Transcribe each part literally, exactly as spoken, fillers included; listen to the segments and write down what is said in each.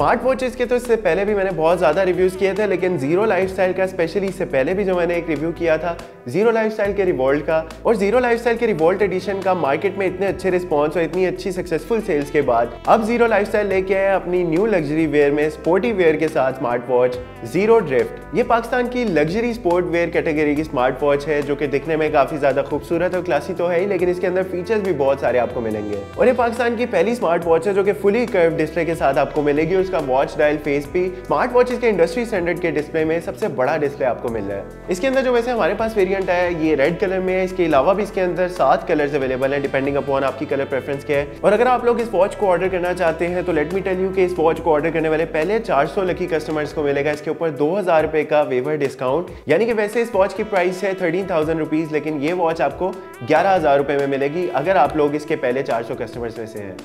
Smart watches के तो इससे पहले भी मैंने बहुत ज़्यादा रिव्यूज़ किए थे, लेकिन जीरो लाइफस्टाइल का स्पेशली इससे पहले भी जो मैंने एक रिव्यू किया था जीरो लाइफस्टाइल के रिवॉल्ट का, और जीरो लाइफस्टाइल के रिवॉल्ट एडिशन का मार्केट में इतने अच्छे रिस्पॉन्स और इतनी अच्छी सक्सेसफुल सेल्स के बाद अब जीरो लाइफस्टाइल लेके आए अपनी न्यू लग्जरी वेयर में स्पोर्टी वेयर के साथ स्मार्ट वॉच जीरो ड्रिफ्ट। ये पाकिस्तान की लग्जरी स्पोर्ट वेयर कैटेगरी की स्मार्ट वॉच है जो कि दिखने में काफ़ी ज़्यादा खूबसूरत और क्लासी तो है ही, लेकिन इसके अंदर फीचर्स भी बहुत सारे आपको मिलेंगे। और ये पाकिस्तान की पहली स्मार्ट वॉच है जो कि फुली कर्व डिस्प्ले के साथ आपको मिलेगी और उसका वॉच डायल फेस भी स्मार्ट वॉचेस के इंडस्ट्री स्टैंडर्ड के डिस्प्ले में सबसे बड़ा डिस्प्ले आपको मिल रहा है। इसके अंदर जो वैसे हमारे पास वेरिएंट है ये रेड कलर में है, इसके अलावा भी इसके अंदर सात कलर्स अवेलेबल है डिपेंडिंग अपॉन आपकी कलर प्रेफरेंस क्या है। और अगर आप लोग इस वॉच को ऑर्डर करना चाहते हैं तो लेट मी टेल यू कि इस वॉच को ऑर्डर करने वाले पहले चार सौ लकी कस्टमर्स को मिलेगा इसके ऊपर दो हजार रुपए का वेवर डिस्काउंट, यानी कि वैसे इस वॉच की प्राइस है थर्टीन थाउजेंड रुपीज, लेकिन ये वॉच आपको ग्यारह हजार रुपए में मिलेगी अगर आप लोग इसके पहले चार सौ कस्टमर्स में से हैं।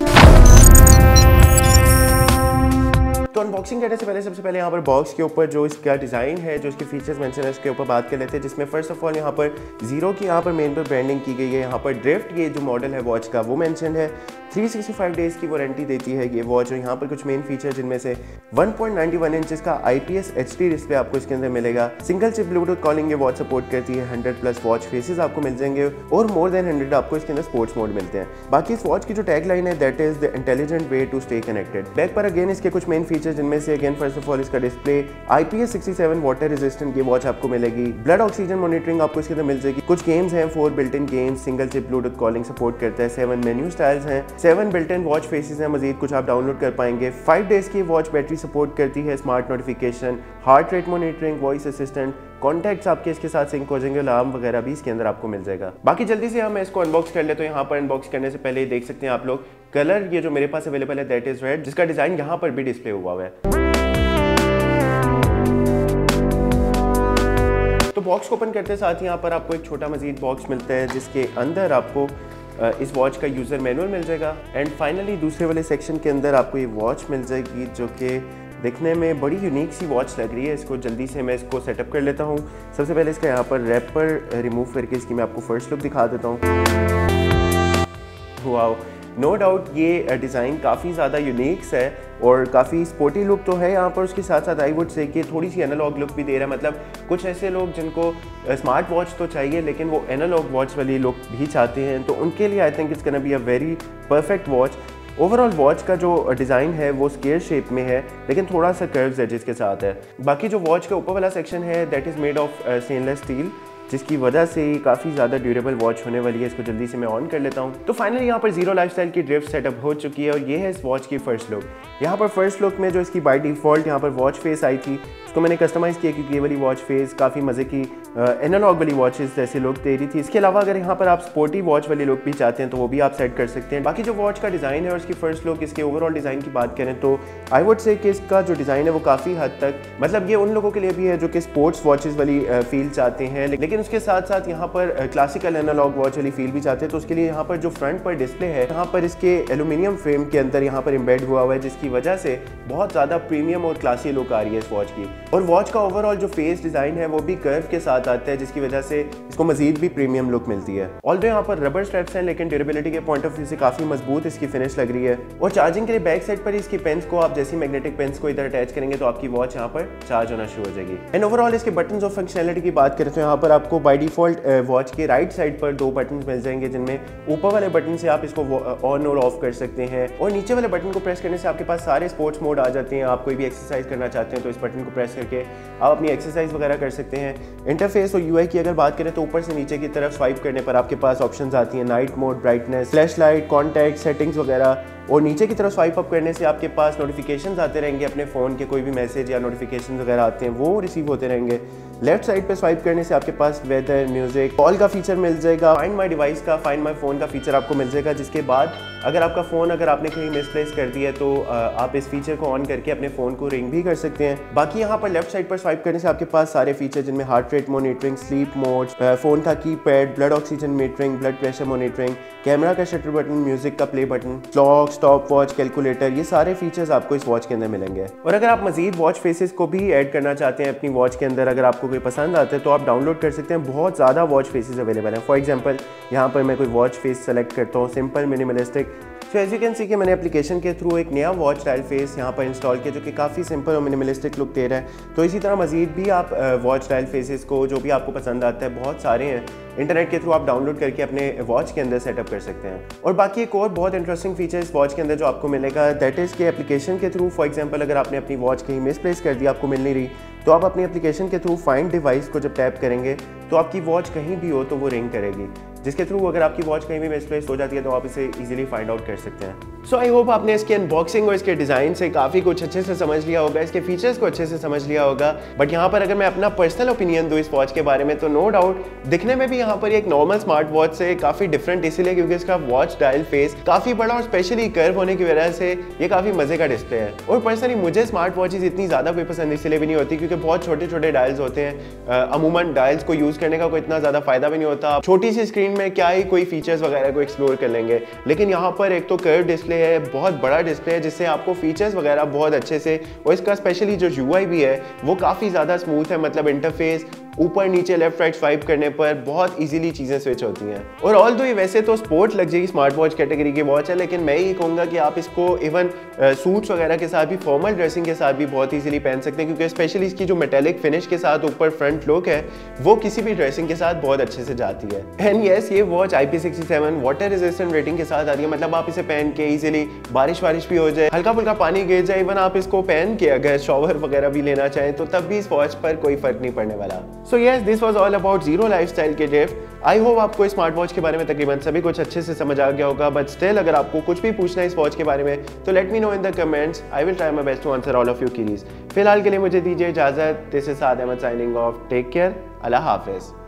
तो अनबॉक्सिंग करने से पहले सबसे पहले यहाँ पर बॉक्स के ऊपर जो इसका डिज़ाइन है, जो इसके फीचर्स मेंशन है उसके ऊपर बात कर लेते हैं, जिसमें फर्स्ट ऑफ ऑल यहाँ पर जीरो की यहाँ पर मेन पर ब्रांडिंग की गई है। यहाँ पर ड्रिफ्ट ये जो मॉडल है वॉच का वो मेंशन है। थ्री सिक्सटी फाइव डेज़ की वारंटी देती है ये वॉच। और यहाँ पर कुछ मेन फीचर जिनमें से one point nine one inch का आईपीएस एचडी डिस्प्ले आपको इसके अंदर मिलेगा। सिंगल चिप ब्लूटूथ कॉलिंग ये वॉच सपोर्ट करती है। हंड्रेड प्लस वॉच फेसेस आपको मिल जाएंगे और मोर देन हंड्रेड आपको इसके अंदर स्पोर्ट्स मोड मिलते हैं। बाकी इस वॉच की जो टैग लाइन है that is the intelligent way to stay connected. Back पर अगेन इसके कुछ मेन फीचर जिनमें से अगेन फर्स्ट ऑफ ऑल इसका display IPS sixty seven water resistant ये वॉच आपको मिलेगी। ब्लड ऑक्सीजन मॉनिटरिंग आपको इसके अंदर मिल जाएगी। कुछ गेम्स हैं, four built in games, single chip Bluetooth calling support करता है। सेवन मेन्यू स्टाइल्स हैं, seven built in watch faces हैं, मजीद कुछ आप डाउनलोड कर पाएंगे। फाइव डेज की वॉच बैटरी सपोर्ट करती है। Smart notification, heart rate monitoring, voice assistant, contacts आपके इसके साथ सिंक हो जाएंगे, अलार्म वगैरह भी इसके अंदर आपको मिल जाएगा। बाकी जल्दी से हम इसको अनबॉक्स कर ले। तो यहाँ पर अनबॉक्स करने से पहले देख सकते हैं आप लोग कलर ये जो मेरे पास अवेलेबल है दैट इज रेड, जिसका डिजाइन यहाँ पर भी डिस्प्ले हुआ हुआ है। तो बॉक्स को ओपन करते साथ यहाँ पर आपको एक छोटा मजीद बॉक्स मिलता है जिसके अंदर आपको इस वॉच का यूज़र मैनुअल मिल जाएगा। एंड फाइनली दूसरे वाले सेक्शन के अंदर आपको ये वॉच मिल जाएगी जो कि देखने में बड़ी यूनिक सी वॉच लग रही है। इसको जल्दी से मैं इसको सेटअप कर लेता हूँ। सबसे पहले इसका यहाँ पर रैपर रिमूव करके इसकी मैं आपको फर्स्ट लुक दिखा देता हूँ। वाओ, नो डाउट ये डिज़ाइन काफ़ी ज़्यादा यूनिक्स है और काफ़ी स्पोर्टी लुक तो है यहाँ पर। उसके साथ साथ आई वुड से कि थोड़ी सी एनालॉग लुक भी दे रहा है। मतलब कुछ ऐसे लोग जिनको स्मार्ट वॉच तो चाहिए लेकिन वो एनालॉग वॉच वाली लुक भी चाहते हैं, तो उनके लिए I think it's gonna be a very perfect watch. Overall watch का जो डिज़ाइन है वो स्क्वायर शेप में है लेकिन थोड़ा सा कर्व्स एजेस के साथ है। बाकी जो वॉच का ऊपर वाला सेक्शन है that is made of stainless steel, जिसकी वजह से काफ़ी ज़्यादा ड्यूरेबल वॉच होने वाली है। इसको जल्दी से मैं ऑन कर लेता हूँ। तो फाइनली यहाँ पर जीरो लाइफस्टाइल की ड्रिफ्ट सेटअप हो चुकी है और ये है इस वॉच की फर्स्ट लुक। यहाँ पर फर्स्ट लुक में जो इसकी बाय डिफ़ॉल्ट यहाँ पर वॉच फेस आई थी उसको मैंने कस्टमाइज़ किया क्योंकि ये वाली वॉच फेस काफ़ी मज़े की एनालॉग वाली वॉचेस जैसे लुक दे रही थी। इसके अलावा अगर यहाँ पर आप स्पोर्टी वॉच वाली लुक भी चाहते हैं तो वो भी आप सेट कर सकते हैं। बाकी जो वॉच का डिज़ाइन है और इसकी फर्स्ट लुक, इसके ओवरऑल डिज़ाइन की बात करें तो आई वुड से कि इसका जो डिज़ाइन है वो काफ़ी हद तक मतलब ये उन लोगों के लिए भी है जो कि स्पोर्ट्स वॉचेस वाली फील चाहते हैं, लेकिन उसके साथ साथ यहाँ पर क्लासिकल एनालॉग वॉच वाली फील भी चाहते हैं। तो उसके लिए यहाँ पर जो फ्रंट पर डिस्प्ले है यहाँ पर इसके एल्यूमिनियम फ्रेम के अंदर यहाँ पर एम्बेड हुआ हुआ है, जिसकी वजह से बहुत ज़्यादा प्रीमियम और क्लासी लुक आ रही है इस वॉच की। और वॉच का ओवरऑल जो फेस डिज़ाइन है वो भी कर्व के साथ आता है, जिसकी वजह से इसको मजीद भी प्रीमियम लुक मिलती है। ऑल्दो यहाँ पर रबर स्ट्रैप्स हैं लेकिन ड्यूरेबिलिटी के पॉइंट ऑफ व्यू से काफ़ी मजबूत इसकी फिनिश लग रही है। और चार्जिंग के लिए बैक साइड पर इसकी पेन्स को आप जैसी मैग्नेटिक पेन्स को इधर अटैच करेंगे तो आपकी वॉच यहाँ पर चार्ज होना शुरू हो जाएगी। एंड ओवरऑल इसके बटन ऑफ फंक्शनैलिटी की बात करें तो यहाँ पर आपको बाय डिफॉल्ट वॉच के राइट साइड पर दो बटन मिल जाएंगे, जिनमें ऊपर वाले बटन से आप इसको ऑन और ऑफ कर सकते हैं और नीचे वाले बटन को प्रेस करने से आपके पास सारे स्पोर्ट्स मोड आ जाते हैं। आप कोई भी एक्सरसाइज करना चाहते हैं तो इस बटन को प्रेस करके आप अपनी एक्सरसाइज वगैरह कर सकते हैं। इंटरफेस और यूआई की अगर बात करें तो ऊपर से नीचे की तरफ स्वाइप करने पर आपके पास ऑप्शंस आती हैं night mode, brightness, flash light, contact, settings वगैरह। और नीचे की तरफ स्वाइप अप करने से आपके पास नोटिफिकेशंस आते रहेंगे, अपने फ़ोन के कोई भी मैसेज या नोटिफिकेशन वगैरह आते हैं वो रिसीव होते रहेंगे। लेफ्ट साइड पे स्वाइप करने से आपके पास वेदर, म्यूजिक, कॉल का फीचर मिल जाएगा। फाइंड माय डिवाइस का, फाइंड माय फ़ोन का फीचर आपको मिल जाएगा, जिसके बाद अगर आपका फ़ोन अगर आपने कहीं मिसप्लेस कर दिया है तो आप इस फीचर को ऑन करके अपने फ़ोन को रिंग भी कर सकते हैं। बाकी यहाँ पर लेफ्ट साइड पर स्वाइप करने से आपके पास सारे फीचर जिनमें heart rate monitoring, sleep mode, phone का keypad, blood oxygen metering, blood pressure monitoring, camera का शटर बटन, म्यूजिक का play button, clock, stop watch, calculator, ये सारे फीचर्स आपको इस वॉच के अंदर मिलेंगे। और अगर आप मजीद वॉच फेसेस को भी ऐड करना चाहते हैं अपनी वॉच के अंदर, अगर आपको कोई पसंद आता है तो आप डाउनलोड कर सकते हैं। बहुत ज़्यादा वॉच फेसेस अवेलेबल हैं। फॉर एग्जांपल यहाँ पर मैं कोई वॉच फेस सेलेक्ट करता हूँ, simple, minimalistic, so as you can see कि मैंने एप्लीकेशन के थ्रू एक नया वॉच डायल फेस यहाँ पर इंस्टॉल किया जो कि काफ़ी सिंपल और मिनिमलिस्टिक लुक दे रहा है। तो इसी तरह मजीद भी आप वॉच डायल फेसेस को जो भी आपको पसंद आता है, बहुत सारे हैं, इंटरनेट के थ्रू आप डाउनलोड करके अपने वॉच के अंदर सेटअप कर सकते हैं। और बाकी एक और बहुत इंटरेस्टिंग फीचर इस वॉच के अंदर जो आपको मिलेगा, दैट इज़ के एप्लीकेशन के थ्रू फॉर एग्जांपल अगर आपने अपनी वॉच कहीं मिसप्लेस कर दी, आपको मिल नहीं रही, तो आप अपनी एप्लीकेशन के थ्रू फाइंड डिवाइस को जब टैप करेंगे तो आपकी वॉच कहीं भी हो तो वो रिंग करेगी, जिसके थ्रू अगर आपकी वॉच कहीं भी मिसप्लेस हो जाती है तो आप इसे इजीली फाइंड आउट कर सकते हैं। सो आई होप आपने इसके अनबॉक्सिंग और इसके डिज़ाइन से काफ़ी कुछ अच्छे से समझ लिया होगा, इसके फीचर्स को अच्छे से समझ लिया होगा। बट यहाँ पर अगर मैं अपना पर्सनल ओपिनियन दूँ इस वॉच के बारे में, तो नो डाउट दिखने में भी यहाँ पर एक नॉर्मल स्मार्ट वॉच से काफ़ी डिफरेंट इसलिए क्योंकि इसका वॉच डायल फेस काफ़ी बड़ा और स्पेशली कर्व होने की वजह से ये काफ़ी मज़े का डिस्प्ले है। और पर्सनली मुझे स्मार्ट वॉचेज इतनी ज़्यादा कोई पसंद इसलिए भी नहीं होती क्योंकि बहुत छोटे छोटे डायल्स होते हैं। अमूमन डायल्स को यूज़ करने का कोई इतना ज़्यादा फायदा भी नहीं होता। छोटी सी स्क्रीन में क्या ही कोई फीचर्स वगैरह को एक्सप्लोर कर लेंगे, लेकिन यहाँ पर एक तो कर्व डिस्प्ले है, बहुत बड़ा डिस्प्ले है जिससे आपको फीचर्स वगैरह बहुत अच्छे से, और इसका स्पेशली जो यूआई भी है वो काफ़ी ज़्यादा स्मूथ है, मतलब इंटरफेस ऊपर नीचे लेफ्ट राइट स्वाइप करने पर बहुत इजीली चीज़ें स्विच होती हैं। और ऑल दो ये वैसे तो sport luxury smart watch category की वॉच है, लेकिन मैं ये कहूँगा कि आप इसको इवन सूट्स वगैरह के साथ भी, फॉर्मल ड्रेसिंग के साथ भी बहुत इजीली पहन सकते हैं क्योंकि स्पेशली इसकी जो मेटेलिक फिनिश के साथ ऊपर फ्रंट लुक है वो किसी भी ड्रेसिंग के साथ बहुत अच्छे से जाती है। एंड येस, ये watch I P sixty seven water resistant rating के साथ आती है, मतलब आप इसे पहन के इजीली बारिश वारिश भी हो जाए, हल्का फुल्का पानी गिर जाए, इवन आप इसको पहन के अगर शॉवर वगैरह भी लेना चाहें तो तब भी इस वॉच पर कोई फर्क नहीं पड़ने वाला। So yes, this was all about zero lifestyle के गिफ्ट। आई होप आपको स्मार्ट वॉच के बारे में तकरीबन सभी कुछ अच्छे से समझ आ गया होगा, बट स्टिल अगर आपको कुछ भी पूछना है इस वॉच के बारे में तो let me know in the comments. I will try my best to answer all of your queries. फिलहाल के लिए मुझे दीजिए इजाजत। This is Saad Ahmed signing off. Take care. अल्लाह हाफिज।